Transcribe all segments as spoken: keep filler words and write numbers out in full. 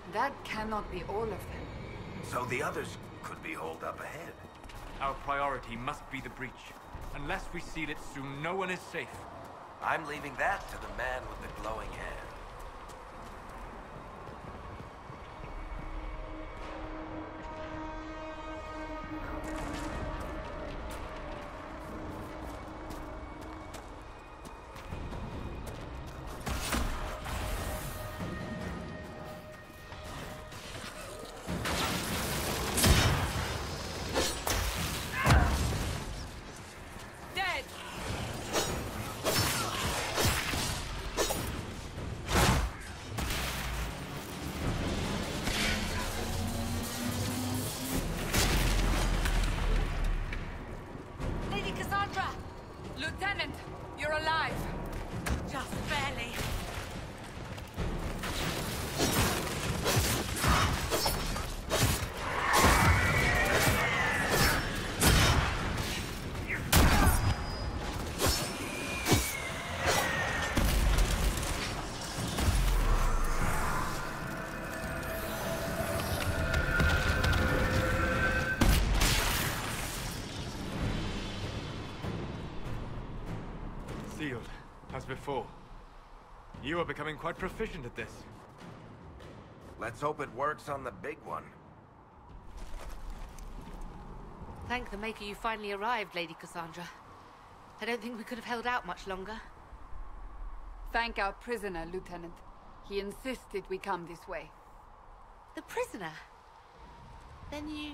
That cannot be all of them. So the others could be holed up ahead. Our priority must be the breach. Unless we seal it soon, no one is safe. I'm leaving that to the man with the glowing hand. Lieutenant, you're alive. Just barely. Sealed, as before. You are becoming quite proficient at this. Let's hope it works on the big one. Thank the Maker you finally arrived, Lady Cassandra. I don't think we could have held out much longer. Thank our prisoner, Lieutenant. He insisted we come this way. The prisoner? Then you...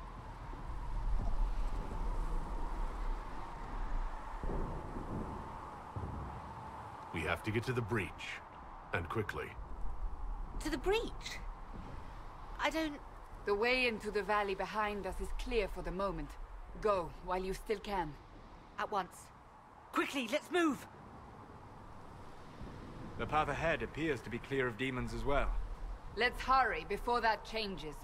We have to get to the breach. And quickly. To the breach? I don't... The way into the valley behind us is clear for the moment. Go, while you still can. At once. Quickly, let's move! The path ahead appears to be clear of demons as well. Let's hurry before that changes.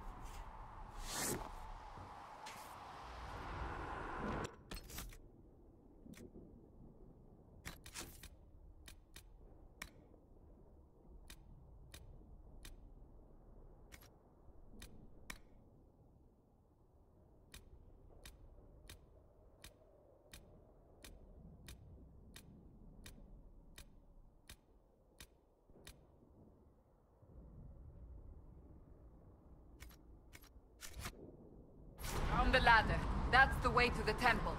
On the ladder. That's the way to the temple.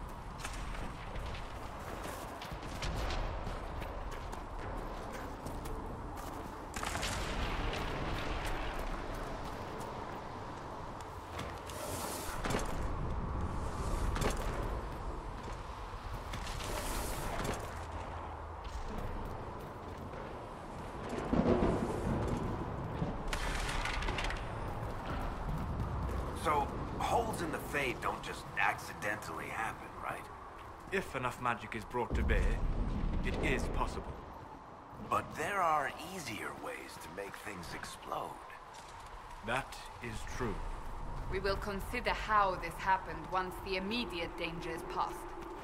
So, holes in the Fade don't just accidentally happen, right? If enough magic is brought to bear, it is possible. But there are easier ways to make things explode. That is true. We will consider how this happened once the immediate danger is past.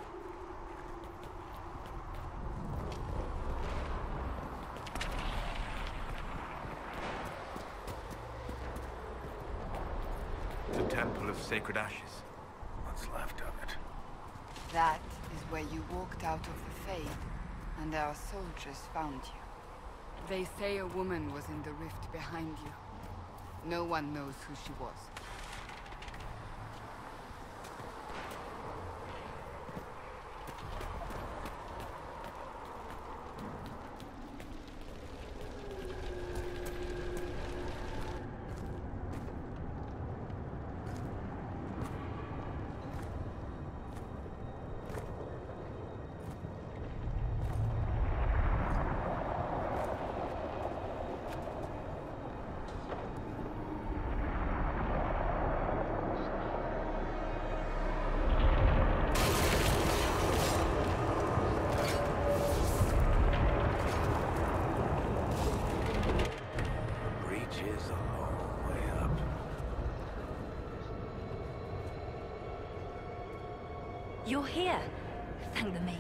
The Temple of Sacred Ashes. What's left of it? That is where you walked out of the Fade, and our soldiers found you. They say a woman was in the rift behind you. No one knows who she was. You're here. Thank the Maker.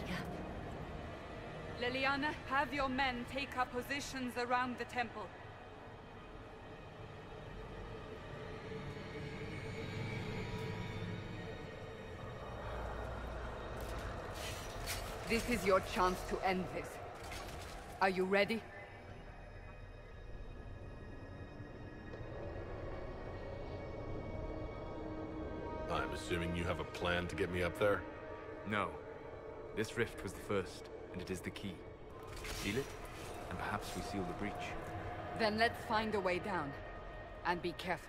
Leliana, have your men take up positions around the temple. This is your chance to end this. Are you ready? I'm assuming you have a plan to get me up there? No. This rift was the first, and it is the key. Seal it, and perhaps we seal the breach. Then let's find a way down. And be careful.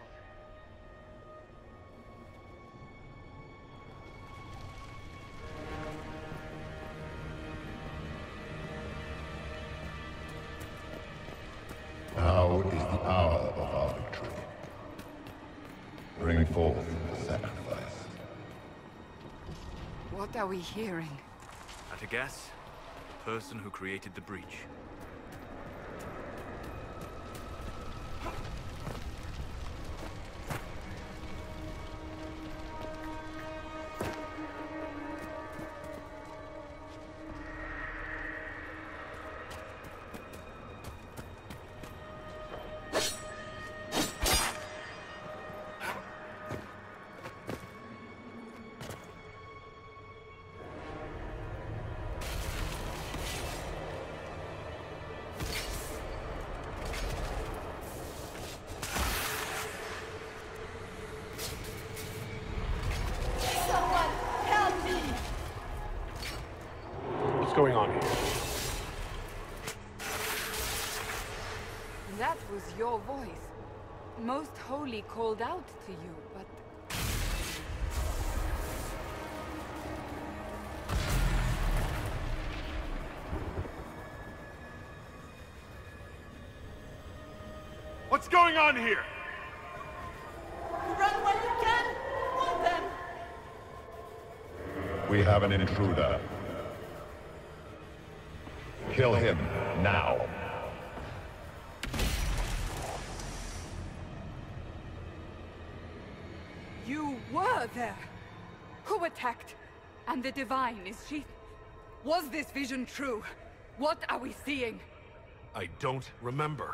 Now is the hour of our victory. Bring forth the sacrifice. What are we hearing? At a guess, the person who created the breach. What's going on here? That was your voice. Most Holy called out to you, but... What's going on here? Run while you can! Hold them! We have an intruder. Kill him now. You were there! Who attacked? And the Divine, is she... Was this vision true? What are we seeing? I don't remember.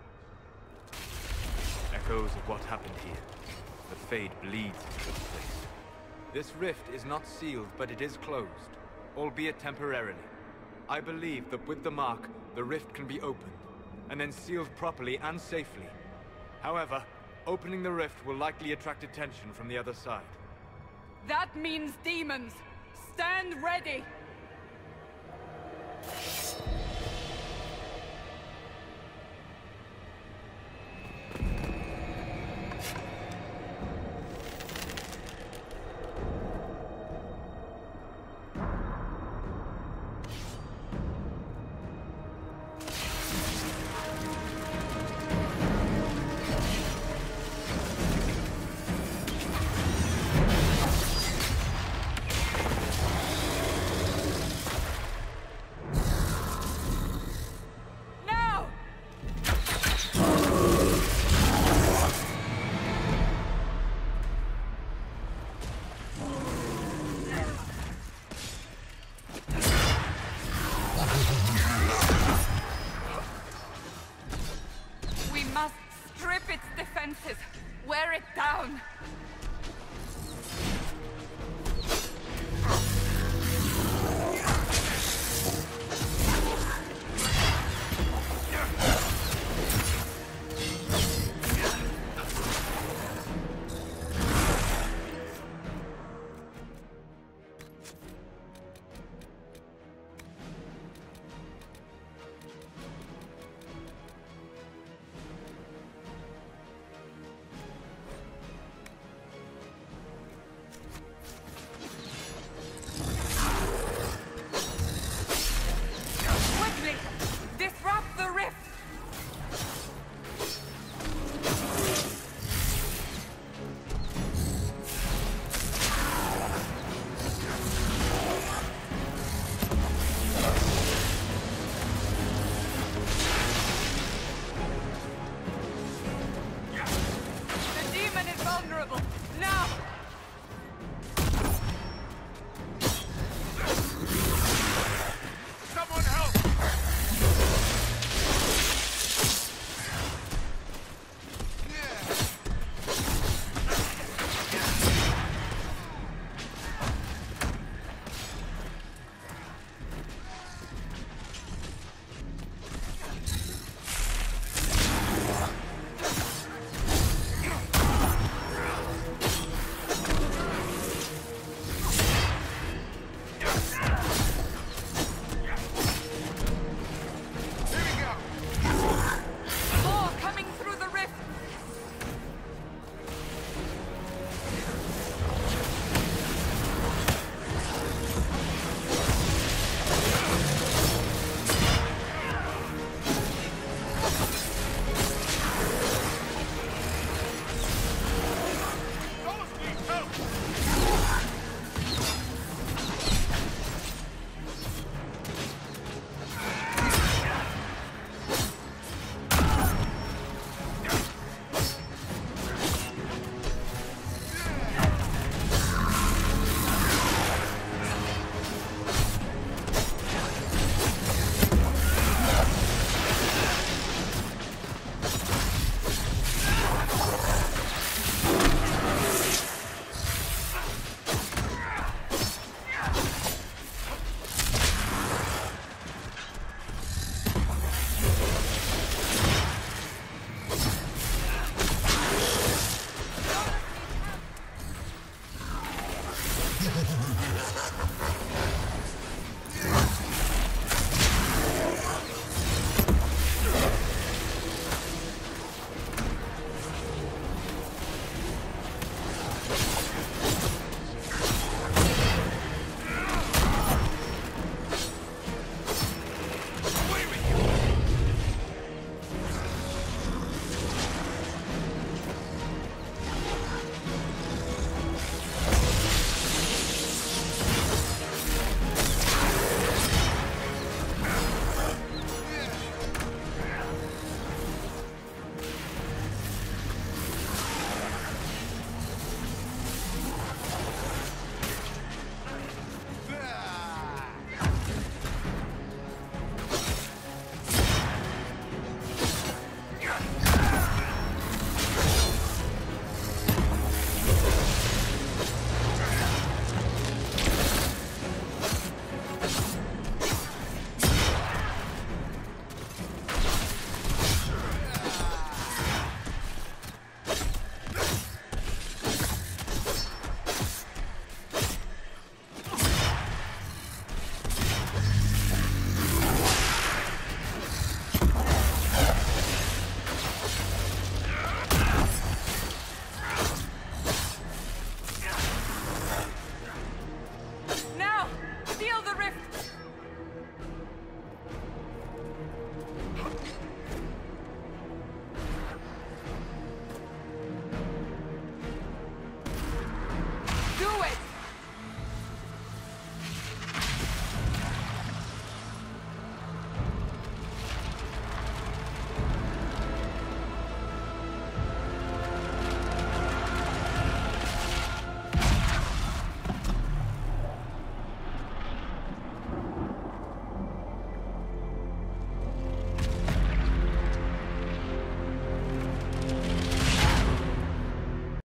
Echoes of what happened here. The Fade bleeds into this place. This rift is not sealed, but it is closed, albeit temporarily. I believe that with the mark, the rift can be opened, and then sealed properly and safely. However, opening the rift will likely attract attention from the other side. That means demons! Stand ready! Wear it down! Now!